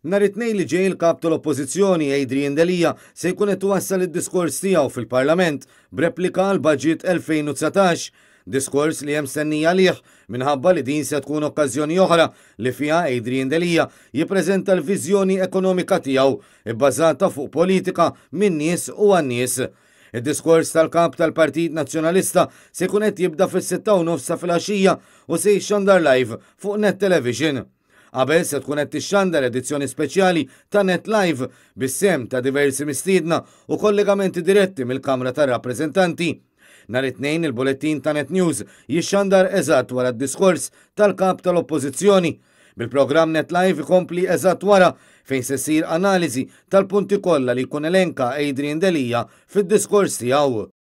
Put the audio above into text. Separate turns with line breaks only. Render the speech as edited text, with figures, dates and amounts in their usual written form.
Nhar it-tnejn li ġej il-kap tal-Oppożizzjoni Adrian Delija se jkun qed iwassal id-diskors tiegħu fil-Parlament b'replika għal budget 2019, diskors li hemm mstennija għalih minħabba li din se tkun okkażjoni oħra li fiha Adrian Delija jippreżenta l-viżjoni ekonomika tiegħu bbażata fuq politika min-nies u għan-nies. Id-diskors tal-kap tal-Partit Nazzjonalista se jkun qed jibda fis-6:30 fil-għaxija u se jixxandar live fuq Net Television. Qabel se tkun qed tixxandar edizzjoni speċjali ta' Net Live bis-sem ta' diversi mistiedna u kollegamenti diretti mill-Kamra tar-Rappreżentanti. Nhar it-tnejn il-bulettin ta' Net News jixxandar eżatt wara d-diskors tal-kap tal-Oppożizzjoni. Bil-programm Net Live ikompli eżatt wara fejn se ssir analiżi tal-punti kollha li jkun elenka Adrian Delija fid-diskors tiegħu.